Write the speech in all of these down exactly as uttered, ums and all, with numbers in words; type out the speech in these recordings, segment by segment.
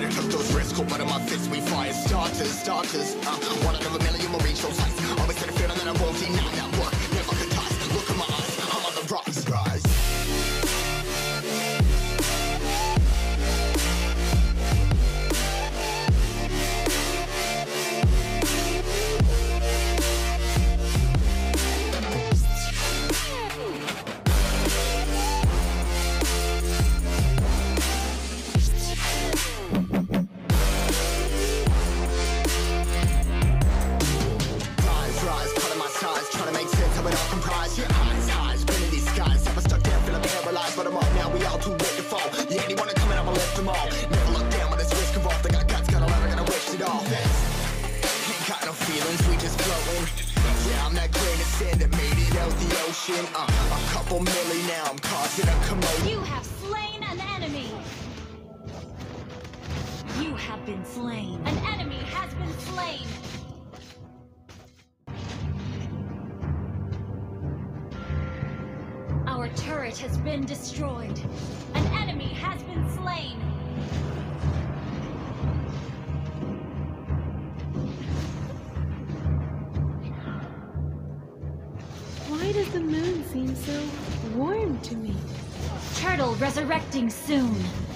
Took those risks, cold blood in my fists, we fire starters, starters. Uh, one out of a million will reach those heights. Always had a feeling that I won't deny that work. Never could ties. Look in my eyes, I'm on the rise, rise. Uh, a couple milli now, I'm causing a commotion. You have slain an enemy. You have been slain. An enemy has been slain. Our turret has been destroyed. An enemy has been slain. Why does the moon seem so warm to me? Turtle resurrecting soon.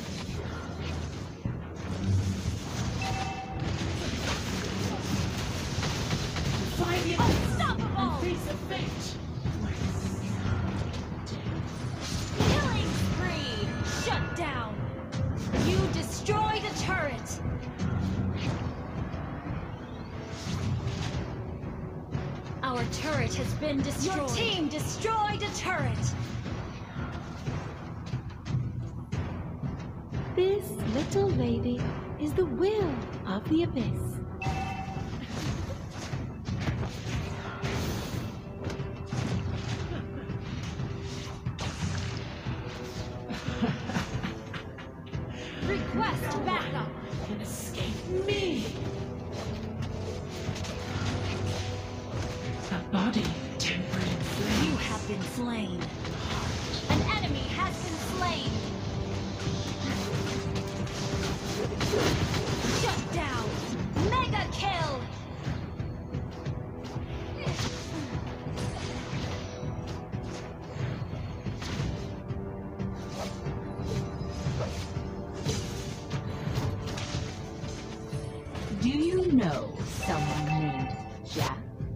Find it! Unstoppable! Face of fate! Killing spree! Shut down! You destroyed a turret! Our turret has been destroyed. Your team destroyed a turret! This little lady is the will of the abyss. Request backup! Can escape me! A body tempered in flame. You have been slain. An enemy has been slain. Shut down. Mega kill. Do you know someone named Jack?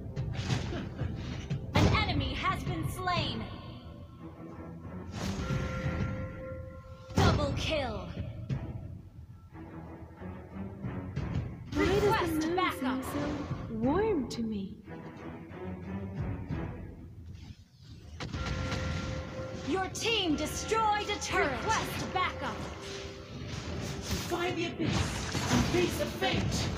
An enemy has been slain. Double kill. Why does Request the moon backup. seem so warm to me? Your team destroyed a turret. Request backup. Find the abyss and face of fate!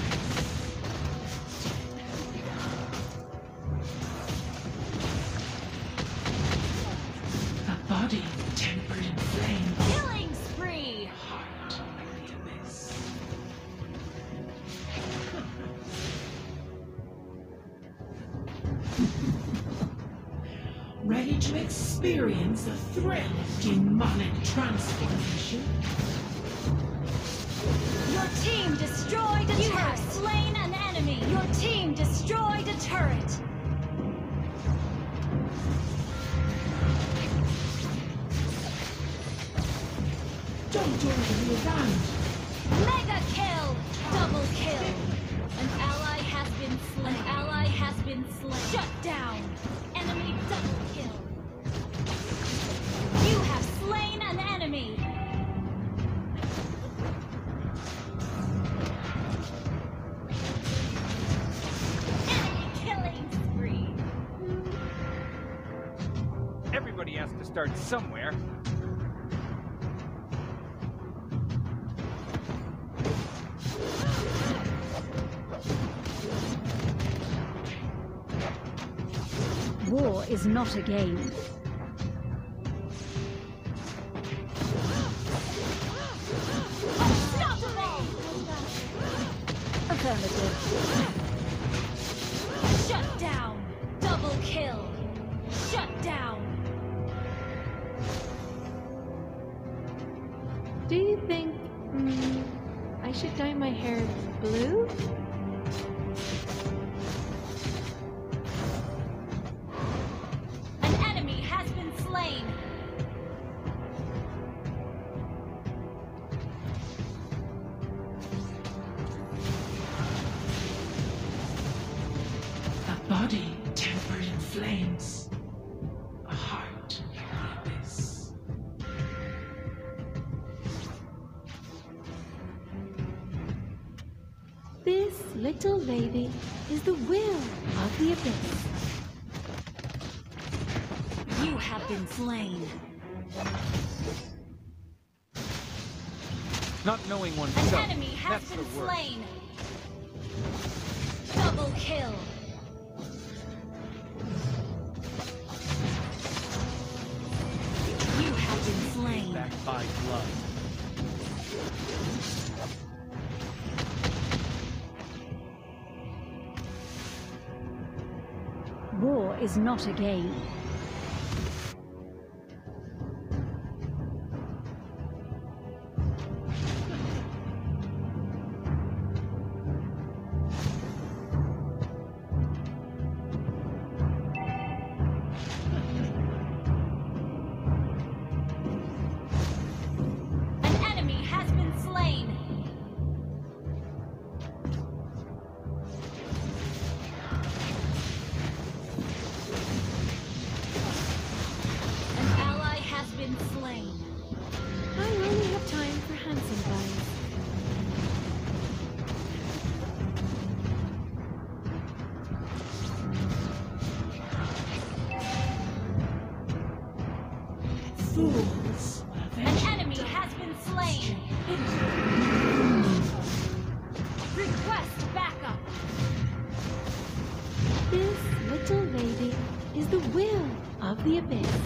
A body tempered in flame. Killing spree. Heart of the abyss. Ready to experience the thrill of demonic transformation? Your team destroyed a turret. You have slain an enemy. Your team destroyed a turret. Don't order me around! Mega kill. Double kill. An ally has been slain. An ally has been slain. Shut down. Enemy double kill. You have slain an enemy. Enemy killing spree. Everybody has to start somewhere. War is not a game. Unstoppable. Affirmative. Shut down. Double kill. Shut down. Do you think mm, I should dye my hair blue? An enemy has been slain. A body tempered in flames. A heart in the abyss. This little lady is the will of the abyss. You have been slain. Not knowing An oneself. enemy has That's been the worst. slain. Double kill. You have been slain. Back by blood. War is not a game. An enemy has been slain. An ally has been slain. I only have time for handsome guys. Fools. An enemy has been slain. Request backup. This little lady is the will of the abyss.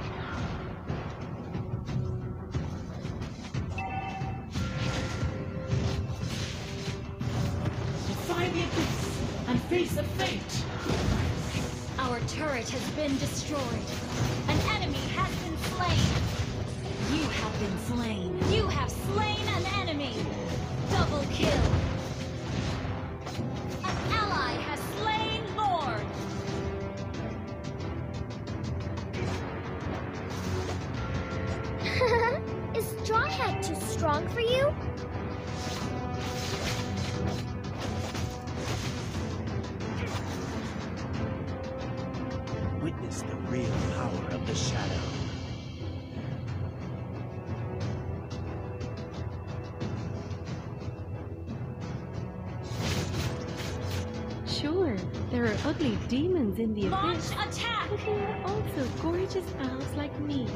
Defy the abyss and face the fate. Our turret has been destroyed. An enemy has been slain. You have been slain. You have slain an enemy. Double kill. An ally has slain Lord. Is Straw Hat too strong for you? Witness the real power of the shadow. Sure, there are ugly demons in the Launch abyss, attack. but there are also gorgeous elves like me.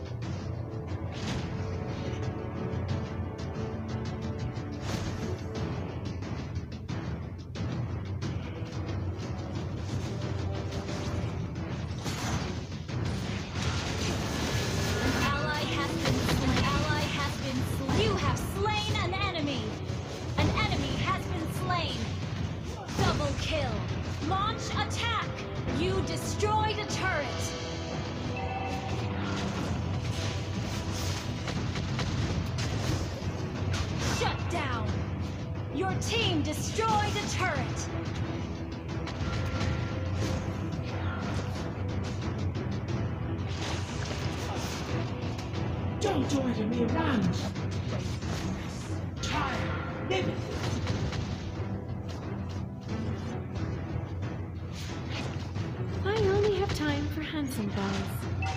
An ally has been slain. An ally has been slain. You have slain an enemy. An enemy has been slain. Double kill. Launch attack. You destroyed a turret. Shut down. Your team destroyed a turret. Don't order me around. Try living. I only have time for handsome guys.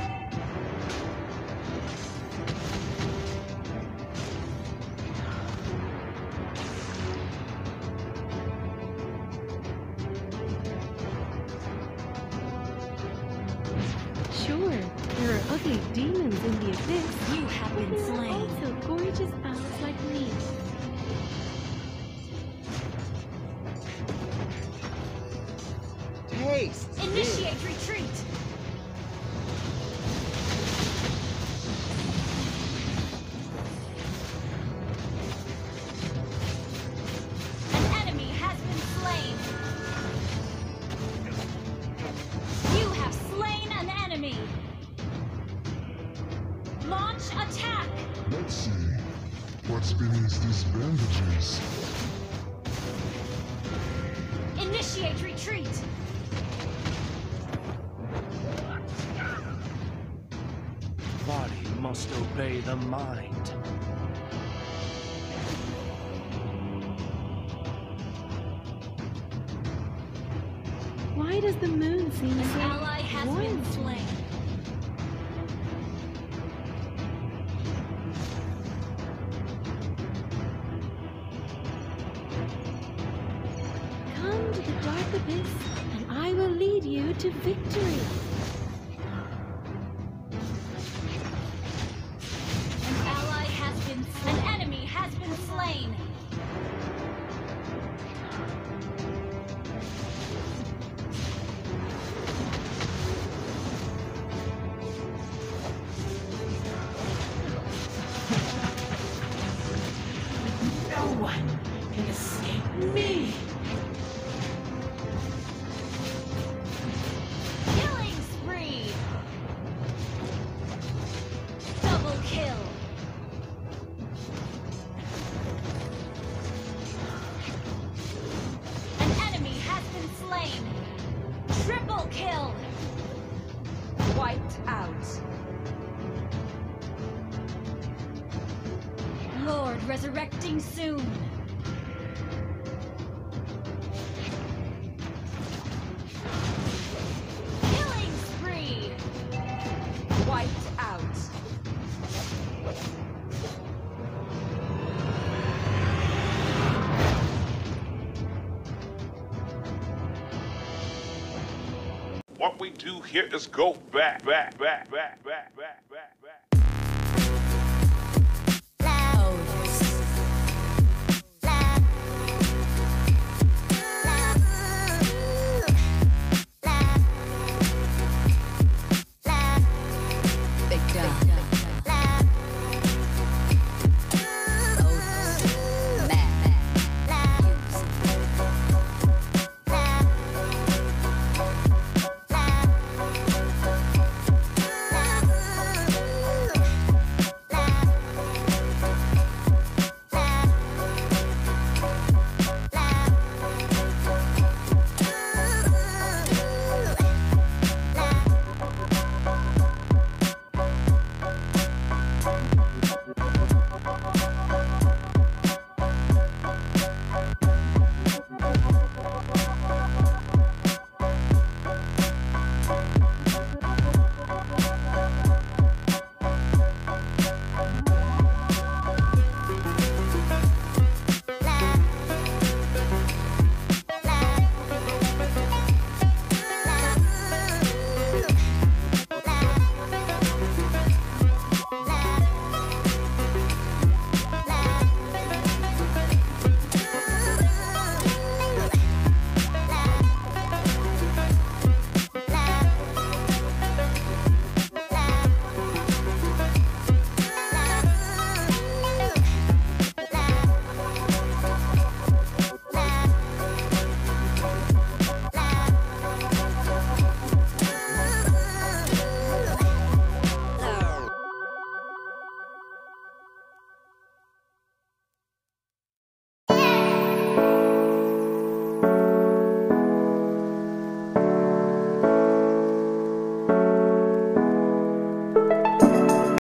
Sure, there are ugly demons in the abyss, You have but been there are slain. also gorgeous elves like me. Taste! Initiate retreat. An enemy has been slain. You have slain an enemy. Launch attack. Let's see. What's beneath these bandages? Initiate retreat! Body must obey the mind. Why does the moon seem An so ally has been warm? slain. Come to the dark abyss, and I will lead you to victory. An ally has been slain. An enemy has been slain. No one can escape me. Killing spree! Double kill! An enemy has been slain! Triple kill! Wiped out. Lord resurrecting soon! Killing spree! Wiped out. What we do here is go back, back, back, back, back, back.